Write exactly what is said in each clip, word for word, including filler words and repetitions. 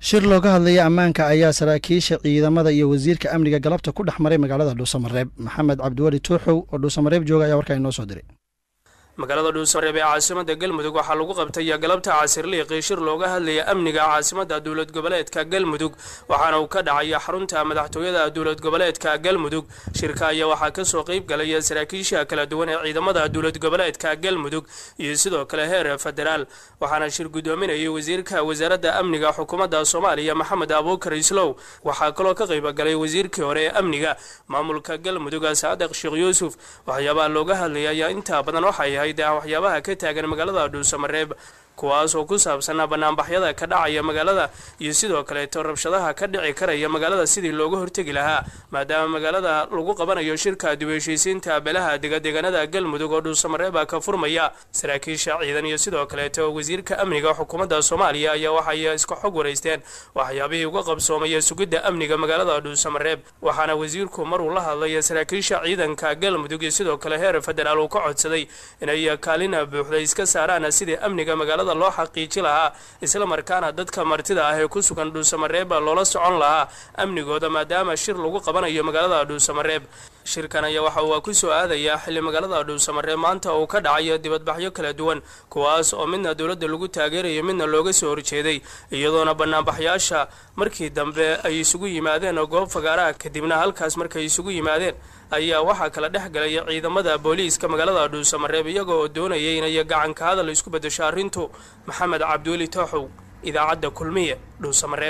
shir looga hadlaya ammaanka ayaa saraakiisha ciidamada iyo wasiirka amniga galabta ku dhexmaray magaalada Dhuusamareeb. Maxamed Cabdiwali Tuuxow oo Dhuusamareeb jooga ayaa warka inoo soo diray. magaalada Dhuusamareeb ee caasimada Galmudug waxaa lagu qabtay galabta casirliiqii shir looga hadlaya amniga caasimada dawlad goboleedka Galmudug waxaana uu ka dhacay xarunta madaxtooyada dawlad goboleedka Galmudug. shirka ayaa waxaa ka soo qayb galay saraakiisha kala duwan ee ciidamada dawlad goboleedka Galmudug iyo sidoo kale heer federaal waxaana shir gudoominayay wasiirka wasaaradda amniga xukuumadda Soomaaliya Maxamed Abuukar Islow. waxaa kaloo ka qayb galay wasiirkii hore ee amniga maamulka Galmudug Saadiq Sheekh Yuusuf. waxyaabaha looga hadlayay inta badan waxay waxyaabaha ka taagan magaalada Dhuusamareeb kuwaas oo ku saabsan banaanbaxyada ka dhacaya magaalada iyo sidoo kale rabshadaha ka dhici karaya magaalada sidii looga hortagi lahaa maadaama magaalada lagu qabanayo shirka dib u heshiisiinta beelaha deegaanada Galmudug oo Dhuusamareeb ka furmaya. saraakiisha ciidan iyo sidoo kale wasiirka amniga xukuumadda Soomaaliya ayaa waxay isku xog wareysteen waxyaabihii uga qabsoomay sugidda amniga magaalada Dhuusamareeb waxaana wasiirku mar uu la hadlay saraakiisha ciidanka Galmudug iyo sidoo kale heer federaal uu ka codsaday inay kaalina buuxda iska saaraan sidii amniga magaalada loo xaqiijin lahaa isla markaana dadka martida ah ee ku sugan Dhuusamareeb loola socon lahaa amnigooda maadaama shir lagu qabanayo magaalada Dhuusamareeb. shirkan ayaa waxa uu ku soo aadaya xilli magaalada Dhuusamareeb maanta uu ka dhacayo dibadbaxyo kala duwan kuwaas oo midna dawladda lagu taageerayo midna looga soo horjeeday iyadoona banaanbaxyaasha markii dambe ay isugu yimaadeen goob fagaara kadibna halkaas markay isugu yimaadeen ayaa waxa kala dhex galay ciidamada booliiska magaalada Dhuusamareeb iyagoo doonayay inay gacan ka hadal isku bedesho arrintu. Maxamed Cabdiwali Tuuxow, idaacadda Kulmiye, Dhuusamareeb.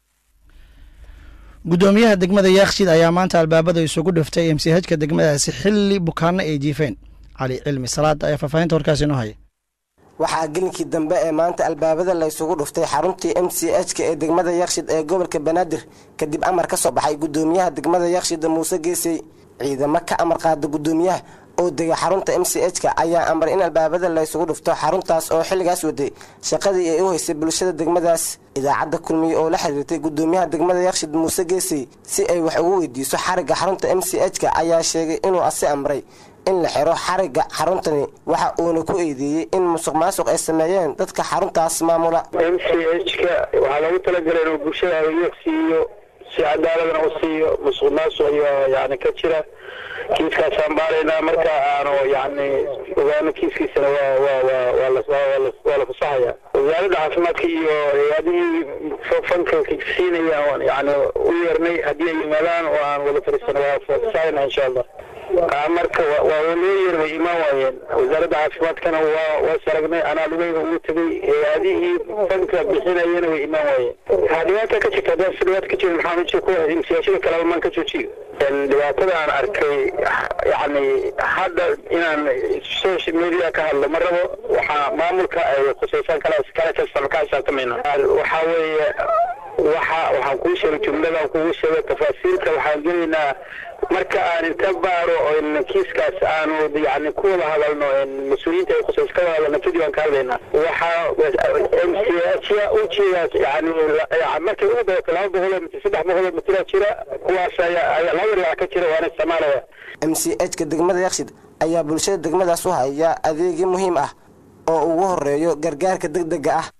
gudoomiyaha degmada Yaaqshiid ayaa maanta albaabada isugu dhiftay M C H ka degmadaasi xilli bukaanna ay jiifeen. Cali Cilmi Salaad ayaa faafahinta warkaas inoo haya. waxaa gelinkii dambe ee maanta albaabada la isugu dhuftay xaruntii M C H ka ee degmada Yaaqshiid ee gobolka Banaadir kadib amar ka soo baxay gudoomiyaha degmada Yaaqshiid Muuse Geesay. ciidamo ka amar qaada gudoomiyaha oo dega xarunta M C H ka ayaa amar in albaabada la isugu dhufto xaruntaas oo xilligaas waday shaqadii ay u haysay bulshada degmadaas. idaacadda Kulmiye oo la xiriirtay gudoomiyaha degmada Yaaqshiid Muuse Geesay si ay wax ugu weydiiso xariga xarunta M C H ka ayaa sheegay inuu asi amray in la xiro xariga xaruntani waxa uuna ku eedeeyay in musuqmaasuq ay sameeyeen dadka xaruntaas maamula. M C H ka waxa lagu talagalay inuu bulshada u siiyo si cadaalad ah u siiyo musuqmaasuq iyo yaani ka jira kiiskaas aan baaraynaa marka aanu yaani ogaano kiiskiisana waa waa waa waa la waa la fasaxaya. wasaaradda caafimaadka iyo hay'adihii fanka siinayaan yaani u yeernay haddii ay yimaadaan oo aan wada fariisano waa fasaxayna insha Allah. marka waa loo yeeray imaan waayeen wasaaradda caafimaadkana waa waa saragnay anaa lugayga ugu tagay hay'adihii fanka bixinayeen way imaan waayeen. hadiyada ka jirta dad sidoo ka jira maxaa mid ku ah imsiyaashada kala man ka joojiyo dhibaatada aan arkay yaani hadda inaan social media ka hadlo marabo waxa maamulka ay khusaysan kala kala kasban ka saartamayna waxa weeye waxa waxaan ku sheegay jumlada ku sheegay tafaasiilka waxaan gelaynaa marka aan inta baaro oo kiiskaas aanu yaani ku wada hadalno mas'uuliyiinta ay khusaysan ka hadalno video aan ka hadlayna waxa M C H u jeeyaa yaani markay u baahato laba boqol iyo saddex boqol oo mitir jira kuwaas ayaa la yar ka jira waana Soomaaliya. M C H ka degmada Yaaqshiid ayaa bulshada degmadaas u haya adeeg muhiim ah oo ugu horeeyo gargaarka degdega ah.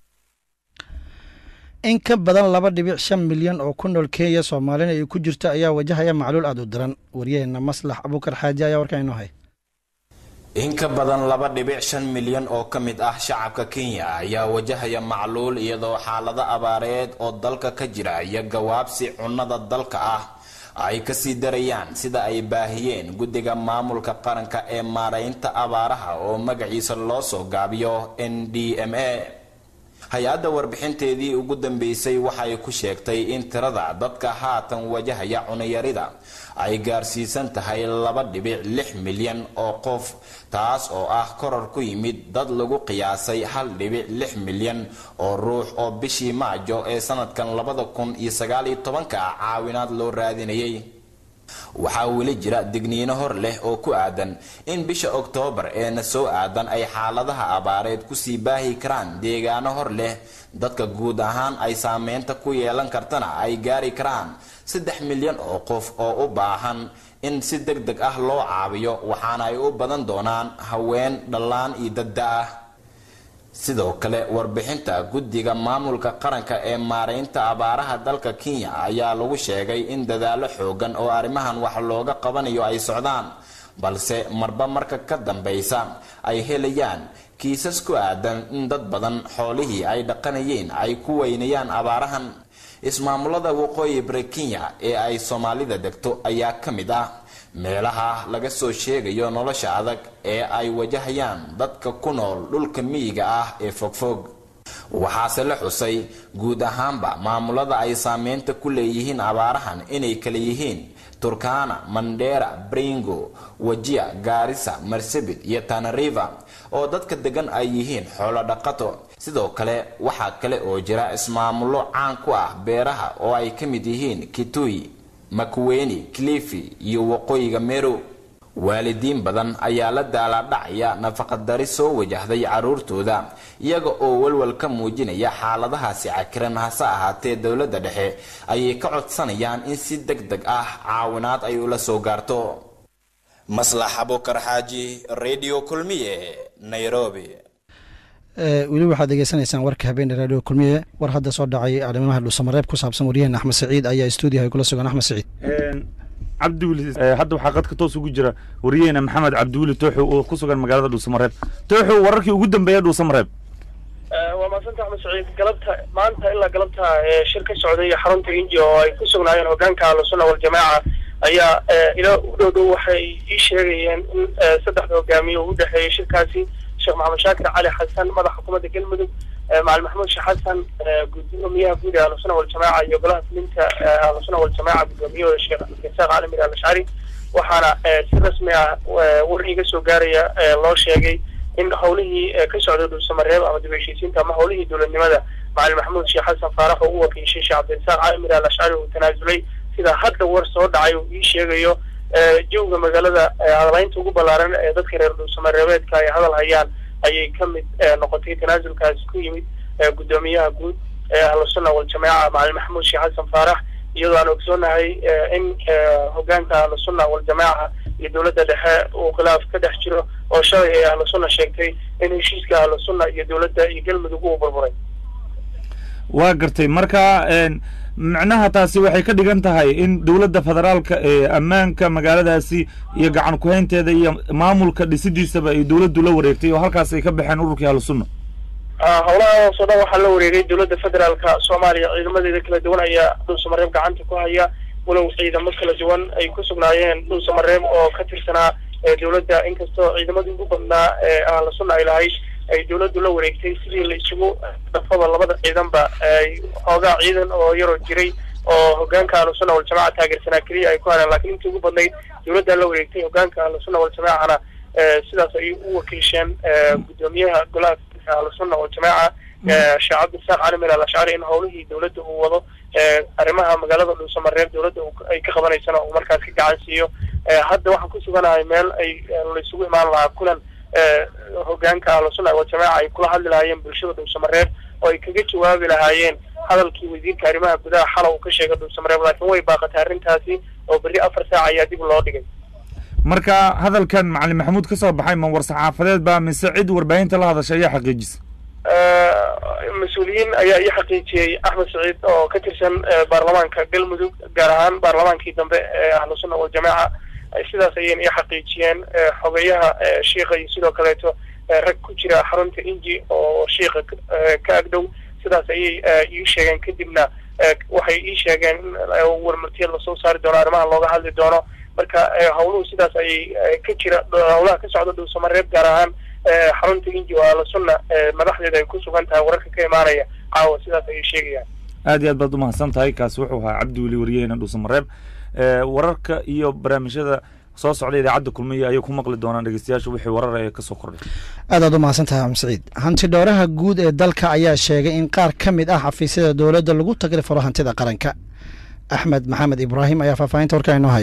in ka badan laba dhibic shan milyan oo ku nool Kenya Soomaaliyeed ay ku jirto ayaa wajahaya macluul aad u daran. wariyayna Maslax Abuukar Xaaji ayaa warka inoo hay. in ka badan laba dhibic shan milyan oo ka mid ah shacabka Kenya ayaa wajahaya macluul iyadoo xaalada abaareed oo dalka ka jira iyo gawaabsi cunnada dalka ah ay ka sii darayaan sida ay baahiyeen guddiga maamulka qaranka ee maareynta abaaraha oo magaciisa loo soo gaabiyo N D M A. hay-adda warbixinteedii ugu dambeysay waxay ku sheegtay in tirada dadka haatan wajahaya cunayarida ay gaarsiisan tahay laba dhibic lix milyan oo qof taas oo ah koror ku yimid dad lagu qiyaasay hal dhibic lix milyan oo ruux oo bishii Maajo ee sanadkan labada kun iyo sagaal iyo tobanka caawinaad loo raadinayay. waxaa weli jira digniino hor leh oo ku aadan in bisha Oktoobar ee na soo aadan ay xaaladaha abaareed ku sii baahi karaan deegaano hor leh dadka guud ahaan ay saameynta ku yeelan kartana ay gaari karaan saddex milyan oo qof oo u baahan in si degdeg ah loo caawiyo waxaana ay u badan doonaan haween dhalaan iyo dad ah. sidoo kale warbixinta guddiga maamulka qaranka ee maareynta abaaraha dalka Kenya ayaa lagu sheegay in dadaalo xoogan oo arrimahan wax looga qabanayo ay socdaan balse marba marka ka dambaysa ay helayaan kiisas ku aadan in dad badan xoolihii ay dhaqanayeen ay ku weynayaan abaarahan. ismaamulada waqooyi bari Kenya ee ay Soomaalida degto ayaa ka mid ah meelaha laga soo sheegayo nolosha adag ee ay wajahayaan dadka ku nool dhulka miyiga ah ee fogfog. waxaase la xusay guud ahaanba maamulada ay saameynta ku leeyihiin abaarahan inay kala yihiin Turkana, Mandera, Baringo, Wajir, Garissa, Marsabit iyo Tana River oo dadka degan ay yihiin xoolo dhaqato. sidoo kale waxa kale oo jira ismaamulo caan ku ah beeraha oo ay ka mid yihiin Kitui, Makueni, Kilifi iyo waqooyiga Meru. waalidiin badan ayaa la daala dhacaya nafaqad dari soo wajahday caruurtooda iyaga oo walwal ka muujinaya xaaladahaasi cakiran. hase ahaatee dawladda dhexe ayay ka codsanayaan in si degdeg ah caawinaad ay ula soo gaarto. Maslax Abukar Xaaji, Radio Kulmiye, Nairobi. weli waxaad degeysanaysaan warka habeen radio Kulmiye. war hadda soo dhacay arrimaha Dhuusamareeb ku saabsan wariyaheen Axmed Saciid ayaa stuudiyaha kula sugan. Axmed Saciid عبد الولي هذا وحقد كتوس وجرا ورينا محمد عبد الولي توحو وكسوغان مقالة دوسمريب توحو وركي وقدم بيا دوسمريب وما سنت أحمد سعيد قلبتها ما أنت إلا قلبتها شركة سعودية حرمت إنجي وكسوغان عيان وقانك على السنة والجماعة أي إلى دو حي إيشيريان سدح وقامي ودحي شركاتي الشيخ محمد شاكر علي حسن مدى حكومة الجلمدو مع المحمود شيخ حسن قدوميها فودي على السنة والجماعة يقولها فلنت على السنة والجماعة قدوميها والشيخ كنساق عالمي الأشعري وحانا سرسمي ورقي سوغاريا الله شيخي إن حوله كسعودة دوسمريب أما دبيشيسين تاما حوله دول النماذا مع المحمود شيخ حسن فارح وهو في شيخ عبد الساق عالمي الأشعري وتنازلي سيدا حتى ورسو دعيو إيشيغيو جوغا مغالدا عضلين توقو بلارن دادخير دوسمريبات كاي هذا الهيان ayay kamid noqotay tanaasulkaas ku yimid gudoomiyaha guud ee Ahlusunna wal Jamaa Macal Maxamuud Sheekh Xasan Faarax iyadoo aan ogsoonahay in hogaanka Ahlusunna wal Jamaa iyo dawladda dhexe uu khilaaf ka dhex jiro oo shalay ay Ahlusunna sheegtay in heshiiska Ahlusunna iyo dawladda iyo galmudug uu burburay. waa gartay marka macnaha taasi waxay ka dhigan tahay in dawladda federaalka ee ammaanka magaaladaasi iyo gacan ku haynteeda iyo maamulka dhisidiisaba ay dawladdu la wareegtay oo halkaas ay ka baxeen ururkii Ahlusunna. ah hawlaha soo dhaw waxa la wareegay dawladda federaalka Soomaaliya ciidamadeeda kala duwan ayaa Dhuusamareeb gacanta ku haya walow ciidamo kala duwan ay ku sugnaayeen Dhuusamareeb oo ka tirsanaa dawladda inkastoo ciidamadii ugu badnaa ee Ahlusunna ay lahayd ay dawladdu la wareegtay sidii la isugu dhafada labada ciidanba ay hoogaa ciidan oo yaro jiray oo hogaanka Ahlusunna wal Jamaa taageersanaa kaliya ay ku hareen laakiin intii ugu badnayd dawladda la wareegtay hogaanka Ahlusunna wal Jamaacana sidaas ay u wakiisheen gudoomiyaha golaha Ahlusunna wal Jamaa Sheekh Abdi Saaq Caalami al-Ashcari in howlihii dawladda uu wado arrimaha magaalada Dhuusamareeb dawladda ay ka qabanaysan oo markaas ka gacan siiyo. hadda waxaan ku suganahay meel ay la isugu imaan lahaa kulan hogaanka Ahlusunna wal Jamaa ay kula hadli lahaayeen bulshada Dhuusamareeb oo ay kaga jawaabi lahaayeen hadalkii wasiirka arrimaha gudaha xalay uu ka sheegay Dhuusamareeb laakiin way baaqatay arrintaasi oo bari afar saac ayaa dib loo dhigay. marka hadalkan Macallin Maxamuud ka soo baxay man war saxaafadeed baa mise cid warbaahinta la hadashay ayaa xaqiijisay مسؤولين أي أي حقيقي أحمد سعيد أو كتيرسن برلمان كجلمدوك جرهان برلمان كي دم أهل السنة والجماعة سيدا سيين أي حقيقيين حبيها الشيخ يسيرو كليتو ركوجرا حرمت إنجي أو الشيخ كأقدو سيدا سيي يشجعن كدمنا وحي يشجعن أول مرتين لصو صار دولار ما الله هذا الدولار مركا هولو سيدا سيي كتيرا هولا كسعود دو سمرب جرهان xarunta inji waa la sunna madaxdeeda ay ku sugan tahay wararka ka imaanaya caawa sidaas ay sheegayaan. aad iyo aad baad u mahadsan tahay. kaas wuxuu ahaa Cabdi Weli wariyayna Dhuusamareeb. wararka iyo barnaamijyada soo socda idaacadda Kulmiye ayay ku maqli doonaan dhageystayaashu wixii warar ay ka soo kordhay. aad aad u mahadsan tahay Axmed Saciid. hanti dhowraha guud ee dalka ayaa sheegay in qaar ka mid ah xafiisyada dawladda lagu tagrifaro hantida qaranka. Axmed Maxamed Ibrahim ayaa faahfaahinta warka inoo haya.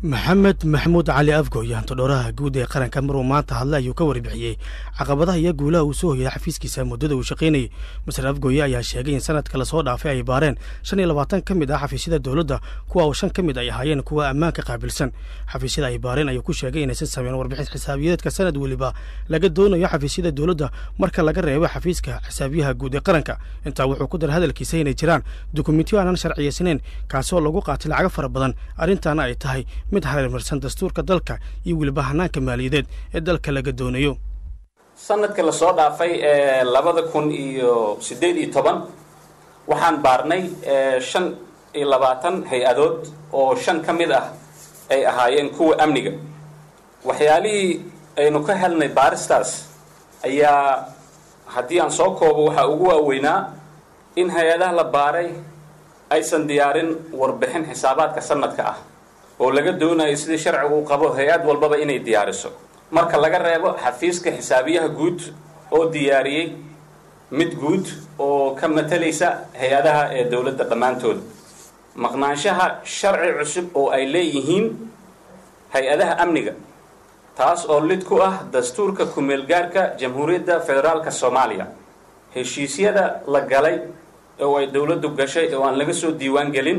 maxamed maxamuud cali afgooy hantidhooraha guud ee qaranka maruu maanta hadlay ayuu ka warbixiyey caqabadaha iyo guulaha uu soo hoyay xafiiskiisa muddada uu shaqaynayay masar afgooye ayaa sheegay in sanadka lasoo dhaafay ay baareen shan iyo labaatan ka mid ah xafiisyada dowladda kuwa uu shan ka mid ay ahaayeen kuwa ammaanka qaabilsan xafiisyada ay baareen ayuu ku sheegay inaysan sameyn warbixin xisaabiyeedka sanad weliba laga doonayo xafiisyada dowladda marka laga reebo xafiiska xisaabiyaha guud ee qaranka intaa wuxuu ku daray hadalkiisa inay jiraan dukumentiyo aanan sharciyeysnayn kaasoo lagu qaatay lacago fara badan arrintaana ay tahay mid hareermarsan dastuurka dalka iyo weliba hanaanka maaliyadeed ee dalka laga doonayo sanadka la soo dhaafay ee labada kun iyo siddeed iyo toban waxaan baarnay shan iyo labaatan hay-adood oo shan ka mid ah ay ahaayeen kuwa amniga waxyaalihii aynu ka helnay baaristaas ayaa haddii aan soo koobo waxaa ugu waaweynaa in hay-adaha la baaray aysan diyaarin warbixin xisaabaadka sanadka ah oo laga doonayo sidii sharcigu u qabo hay-ad walbaba inay diyaariso marka laga reebo xafiiska xisaabiyaha guud oo diyaariyey mid guud oo ka matalaysa hay-adaha ee dowladda dhammaantood maqnaanshaha sharci cusub oo ay leeyihiin hay-adaha amniga taas oo lid ku ah dastuurka ku-meelgaarka jamhuuriyadda federaalka soomaaliya heshiisyada la galay oo ay dowladdu gashay oo aan laga soo diiwaan gelin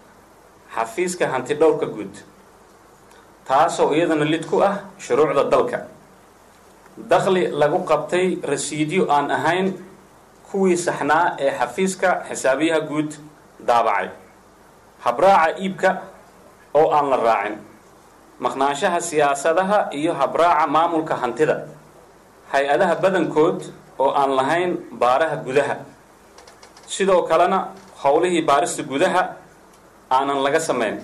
xafiiska hanti dhowrka guud taasoo iyadana lid ku ah shuruucda dalka dakhli lagu qabtay rasiidyo aan ahayn kuwii saxnaa ee xafiiska xisaabiyaha guud daabacay habraaca iibka oo aan la raacin maqnaanshaha siyaasadaha iyo habraaca maamulka hantida hay-adaha badankood oo aan lahayn baaraha gudaha sidoo kalena howlihii baarista gudaha aanan laga samayn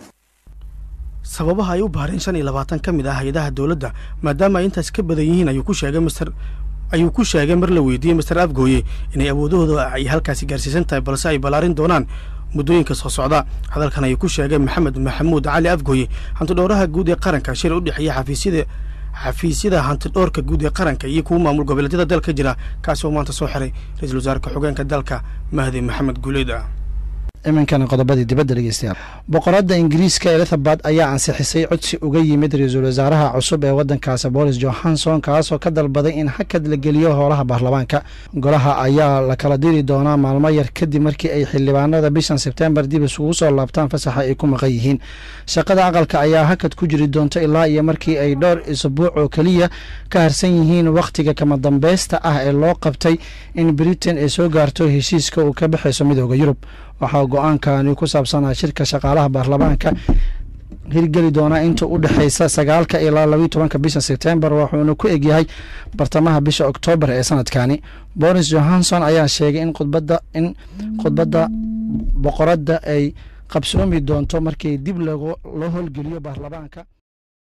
sababaha ay u baareen shan iyo labaatan ka mid ah hay-adaha dowladda maadaama ay intaas ka badan yihiin ayuu ku sheegay mister ayuu ku sheegay mar la weydiiyey mister afgooye inay awoodahooda ay halkaasi gaarsiisan tahay balse ay ballaarin doonaan muddooyinka soo socda hadalkan ayuu ku sheegay maxamed maxamuud cali afgooye hantidhooraha guud ee qaranka shir u dhexeeya xafiisyada xafiisyada hantidhoorka guud ee qaranka iyo kuwa maamul goboleedyada dalka jira kaasi oo maanta soo xiray ra-iisul wasaarka xogeenka dalka mahdi maxamed guuleed ah iminkana qodobadii dibadda dhegeystayaal boqoradda ingiriiska elizabeth ayaa ansixisay codsi uga yimid ra-iisul wasaaraha cusub ee waddankaasi boris johanson kaasoo ka dalbaday in hakad la geliyo howlaha baarlamaanka golaha ayaa la kala diri doonaa maalmo yar kadib markii ay xildhibaanada bishan sebtembar dib isugu soo laabtaan fasaxa ay ku maqan yihiin shaqada aqalka ayaa hakad ku jiri doonta ilaa iyo markii ay dhowr isbuuc oo keliya ka harsan yihiin wakhtiga kama dambeysta ah ee loo qabtay in britain ay soo gaarto heshiiska uu ka baxayso midooda yurub waxaa go-aankani ku saabsanaa shirka shaqaalaha baarlamaanka hirgeli doonaa inta u dhexaysa sagaalka ilaa labayo tobanka bisha sebtembar wuxuuna ku egyahay bartamaha bisha oktoobar ee sanadkani boris johanson ayaa sheegay in khudbadda in khudbadda boqoradda ay qabsoomi doonto markii dib loo howlgeliyo baarlamaanka